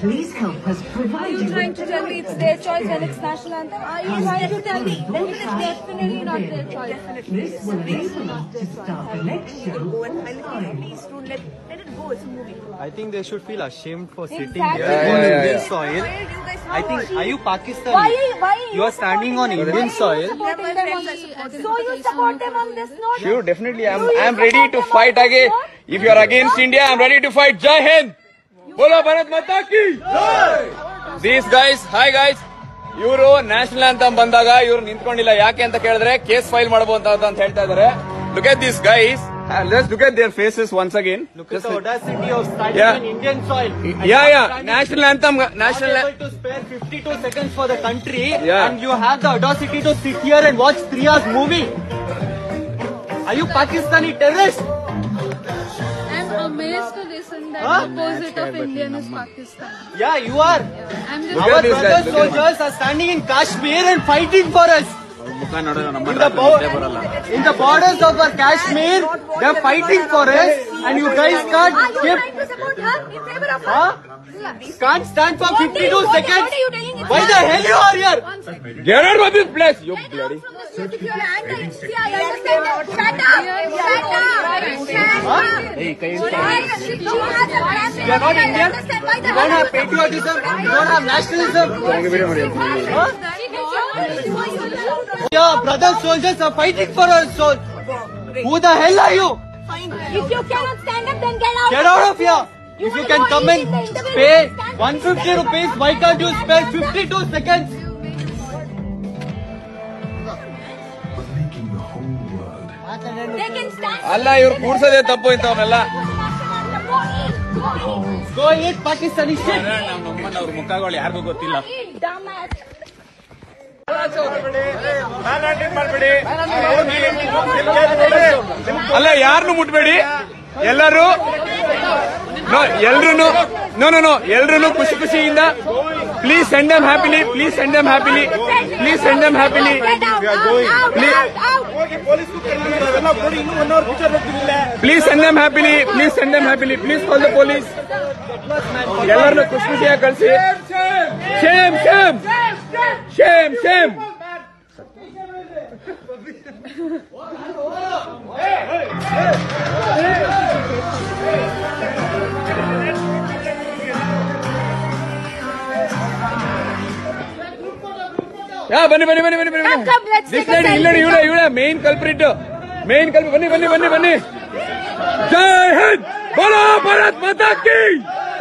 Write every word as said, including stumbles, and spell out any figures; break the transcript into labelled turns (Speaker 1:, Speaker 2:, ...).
Speaker 1: Please help us provide you.
Speaker 2: Are you trying to tell me it's their choice when it's national anthem? Are you trying to tell me that it's definitely not their choice?
Speaker 1: This will enable us to start the next show.
Speaker 3: Please don't let, let it go. It's a movie.
Speaker 4: I think they should feel ashamed for sitting
Speaker 2: Exactly.
Speaker 4: here
Speaker 5: Yeah,
Speaker 4: on
Speaker 5: yeah,
Speaker 4: Indian
Speaker 5: yeah.
Speaker 4: soil. I think, are you Pakistani?
Speaker 2: Why are you, why are you,
Speaker 4: You are standing on
Speaker 2: supporting
Speaker 4: Indian
Speaker 2: them?
Speaker 4: soil.
Speaker 2: Why are you supporting them on this? So you support them on this note?
Speaker 5: Sure, definitely. I'm
Speaker 2: Do you
Speaker 5: I'm ready
Speaker 2: support
Speaker 5: to
Speaker 2: them
Speaker 5: fight
Speaker 2: on this
Speaker 5: again.
Speaker 2: note?
Speaker 5: If you are against India, I'm ready to fight. Jai Hind. Bolo Bharat Mata ki. These guys, hi guys. ಇವರು national anthem ಬಂದಾಗ ಇವ್ರು ನಿಂತ್ಕೊಂಡಿಲ್ಲ ಯಾಕೆ ಅಂತ ಕೇಳಿದ್ರೆ case file ಮಾಡಬಹುದು ಅಂತ ಹೇಳ್ತಾ ಇದಾರೆ. Look at these guys. Uh, let's look at their faces once again.
Speaker 4: Look at the audacity of standing
Speaker 5: Yeah.
Speaker 4: on Indian soil.
Speaker 5: Yeah, yeah. National anthem. National.
Speaker 4: Not able to spare fifty-two seconds for the country,
Speaker 5: Yeah.
Speaker 4: and you have the audacity to sit here and watch three hours movie. Are you Pakistani terrorist?
Speaker 2: I'm amazed to listen that
Speaker 4: Huh?
Speaker 2: the opposite of Indian is Pakistan.
Speaker 4: Yeah, you are.
Speaker 2: I'm
Speaker 5: Look
Speaker 2: just
Speaker 5: at
Speaker 4: Our
Speaker 5: these guys,
Speaker 4: brother
Speaker 5: look at
Speaker 4: soldiers are standing in Kashmir and fighting for us. In the, bo- in the borders of our Kashmir, they are fighting for us, and you guys can't
Speaker 3: Are you
Speaker 4: keep,
Speaker 3: trying to support her in favor of her?
Speaker 4: huh? Can't stand for
Speaker 3: What are you-
Speaker 4: fifty-two
Speaker 3: what are-
Speaker 4: seconds.
Speaker 3: what are you telling? It's
Speaker 4: Why the
Speaker 3: not-
Speaker 4: hell you are here?
Speaker 5: Get out of this place, you bloody.
Speaker 3: From this music, you are anti-India. I understand that. Shut up! Shut up! Shut up!
Speaker 5: Hey, can
Speaker 3: She has a brand.
Speaker 4: You are not
Speaker 3: I
Speaker 4: Indian.
Speaker 3: understand why the
Speaker 4: You don't
Speaker 3: hell
Speaker 4: have patriotism. You don't have nationalism. Huh? Your brother soldiers are fighting for us. So, who the hell are you?
Speaker 3: If you cannot stand up, then get out.
Speaker 4: Get out of here.
Speaker 3: You
Speaker 4: If you
Speaker 3: wanna
Speaker 4: can
Speaker 3: go
Speaker 4: come
Speaker 3: eat
Speaker 4: and
Speaker 3: in the interview,
Speaker 4: pay
Speaker 3: stand
Speaker 4: one hundred fifty rupees, why can't you spare fifty-two seconds?
Speaker 3: They can stand.
Speaker 5: ಅಲ್ಲ ಇವ್ರು ಕೂರ್ಸೋದೇ ತಪ್ಪು ಇಂಥವನ್ನೆಲ್ಲ.
Speaker 3: Go eat. Go eat.
Speaker 4: Go eat Pakistani shit.
Speaker 5: ನಮ್ಮನ್ನ ಅವ್ರ ಮುಖಗಳು ಯಾರಿಗೂ ಗೊತ್ತಿಲ್ಲ.
Speaker 3: Eat, dumbass.
Speaker 5: ಅಲ್ಲ ಯಾರನ್ನು ಮುಟ್ಬೇಡಿ ಎಲ್ಲರೂ ಎಲ್ರು ನೋ ನೋ ನೋ ಎಲ್ರು ಖುಷಿ ಖುಷಿಯಿಂದ please send them happily please send them happily please send them happily
Speaker 3: Get out. Out. Out. Out.
Speaker 5: Please send them happily please send them happily please call the police ಎಲ್ಲರನ್ನು ಖುಷಿ ಖುಷಿಯಾಗಿ ಕಳಿಸಿ shame shame shame shame ಯಾ ಬನ್ನಿ ಬನ್ನಿ ಬನ್ನಿ ಬನ್ನಿ ಬನ್ನಿ
Speaker 3: Come, come, let's
Speaker 5: this
Speaker 3: take a
Speaker 5: lady ಇಲ್ಲ
Speaker 3: selfie.
Speaker 5: ಇವಳ ಇವಳ ಮೇನ್ ಕಲ್ಪ್ರಿಟ್ ಮೇನ್ ಕಲ್ಪ್ರಿಟ್ ಬನ್ನಿ ಬನ್ನಿ ಬನ್ನಿ ಬನ್ನಿ ಜೈ ಹಿಂದ್ ಬೋಲೋ ಭಾರತ್ ಮಾತಾ ಕಿ